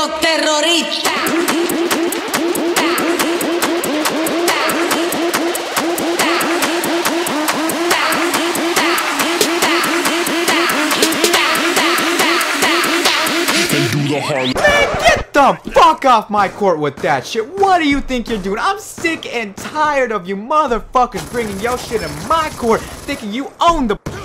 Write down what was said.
los terroristas. Man, get the fuck off my court with that shit. What do you think you're doing? I'm sick and tired of you motherfuckers bringing your shit in my court thinking you own the